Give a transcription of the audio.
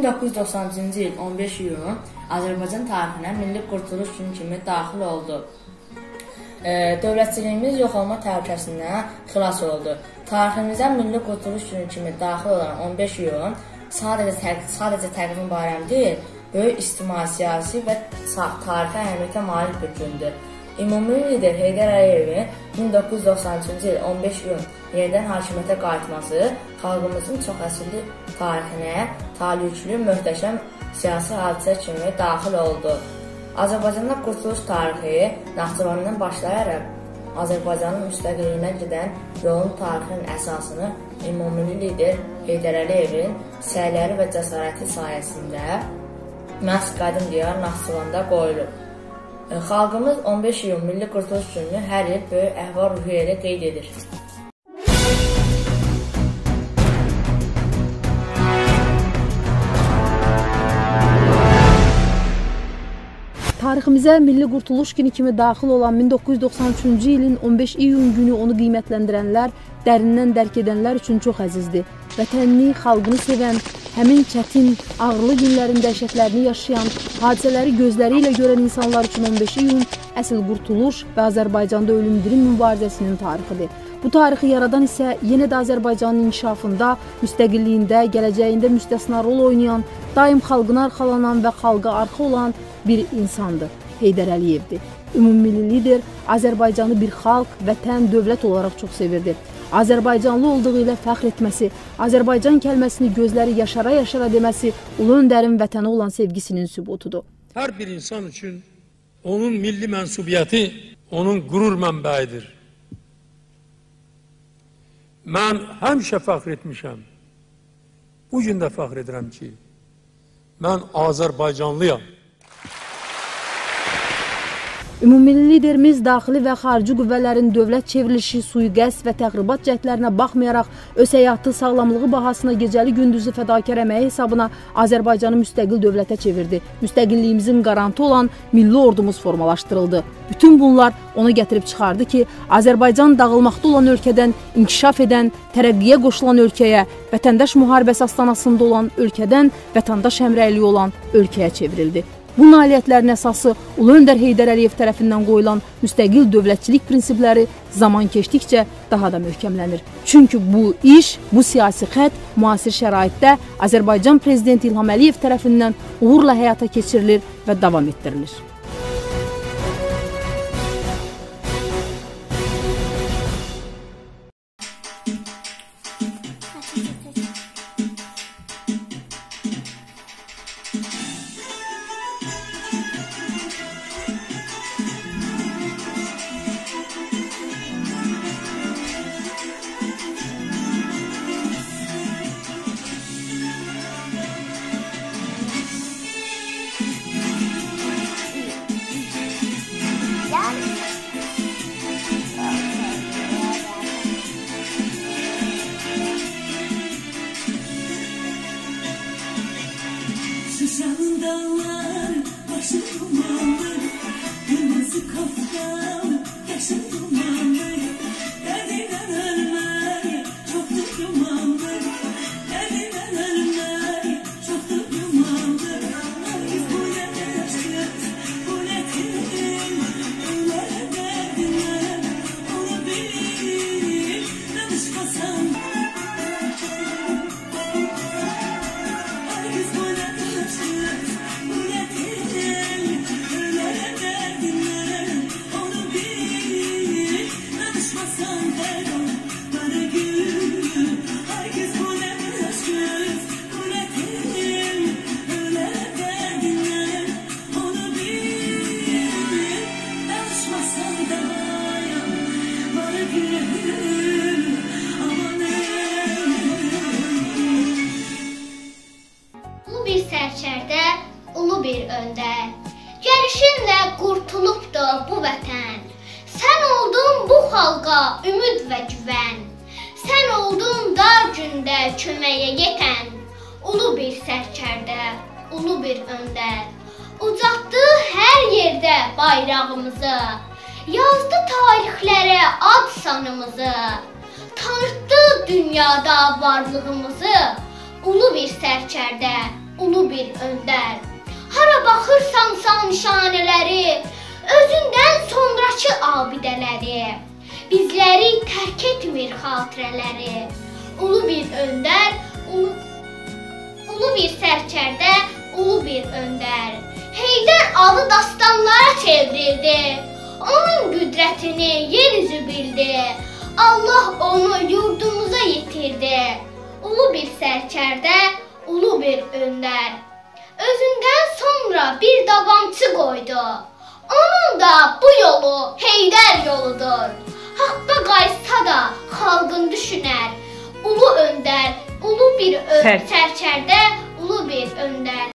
1990-cı il 15 iyun Azərbaycan tarixinə Milli Qurtuluş Günü kimi daxil oldu. Dövlətçiliyimiz yox olma təhlükəsindən xilas oldu. Tariximizə Milli Qurtuluş Günü kimi daxil olan 15 iyun sadəcə təqvim bayramı deyil, böyük ictimai, siyasi və tarixi əhəmiyyətə malik bir gündür. Ümumi lider Heydər Əliyevin 1993-cü il 15 iyun yenidən hakimiyyətə qayıtması xalqımızın çox əsrli tarixinə taliyüklü möhtəşəm siyasi hadisə kimi daxil oldu. Azərbaycanda qurtuluş tarixi Naxçıvandan başlayaraq Azərbaycanın müstəqilliyinə gedən yolun tarixinin əsasını ümumi lider Heydər Əliyevin səyləri və cəsarəti sayəsində məhz qədim diyar Naxçıvanda qoyulub. Xalqımız 15 iyun Milli Qurtuluş Gününü hər il böyük əhval-ruhiyyə ilə qeyd edir. Tariximizə Milli Qurtuluş Günü kimi daxil olan 1993-cü ilin 15 iyun günü onu qiymətləndirənlər, dərindən dərk edənlər üçün çox əzizdir. Vətənini, xalqını sevən, həmin çətin, ağrılı günlərin dəhşətlərini yaşayan, hadisələri gözləri ilə görən insanlar üçün 15 iyun əsl qurtuluş və Azərbaycanda ölüm-dirim mübarizəsinin tarixidir. Bu tarixi yaradan isə yenə də Azərbaycanın inkişafında, müstəqilliyində, gələcəyində müstəsna rol oynayan, daim xalqına arxalanan və xalqa arxa olan bir insandır, Heydər Əliyevdir. Ümumilli lider Azərbaycanı bir xalq, vətən, dövlət olaraq çox sevirdi. Azərbaycanlı olduğu ilə fəxr etməsi, Azərbaycan kəlməsini gözləri yaşara-yaşara deməsi ulu öndərin vətənə olan sevgisinin sübutudur. Hər bir insan üçün onun milli mənsubiyyəti onun qürur mənbəyidir. Mən həmişə fəxr etmişəm. Bugün də fəxr edirəm ki, mən Azərbaycanlıyam. Ümumilli liderimiz daxili və xarici qüvvələrin dövlət çevrilişi, sui-qəsd və təxribat cəhdlərinə baxmayaraq öz həyatı, sağlamlığı bahasına gecəli gündüzü fədakar əməyi hesabına Azərbaycanı müstəqil dövlətə çevirdi. Müstəqilliyimizin qarantı olan milli ordumuz formalaşdırıldı. Bütün bunlar onu gətirib çıxardı ki, Azərbaycan dağılmaqda olan ölkədən inkişaf edən, tərəqqiyə qoşulan ölkəyə, vətəndaş müharibəsi astanasında olan ölkədən vətəndaş həmrəyliyi olan ölkəyə çevrildi. Bu nailiyyətlərin əsası Ulu Öndər Heydər Əliyev tərəfindən qoyulan müstəqil dövlətçilik prinsipləri zaman keçdikcə daha da möhkəmlənir. Çünki bu iş, bu siyasi xətt müasir şəraitdə Azərbaycan Prezidenti İlham Əliyev tərəfindən uğurla həyata keçirilir və davam etdirilir. Ümid və güvən, sən oldun dar gündə köməyə yetən, ulu bir sərkərdə, ulu bir öndər. Ucaltdı hər yerdə bayrağımızı, yazdı tarixlərə ad sanımızı, tanıtdı dünyada varlığımızı, ulu bir sərkərdə, ulu bir öndər. Hara baxırsan nişanələri, özündən sonrakı abidələri, bizləri tərk etmir xatirələri. Ulu bir öndər, ulu bir sərkərdə, ulu bir öndər. Heydər adı dastanlara çevrildi, onun qüdrətini yeryüzü bildi. Allah onu yurdumuza yetirdi. Ulu bir sərkərdə, ulu bir öndər. Özündən sonra bir davamçı qoydu. Onun da bu yolu Heydər yoludur. Haqqa qayıtsa da xalqın düşünər. Ulu öndər, ulu bir sərkərdə, ulu bir öndər.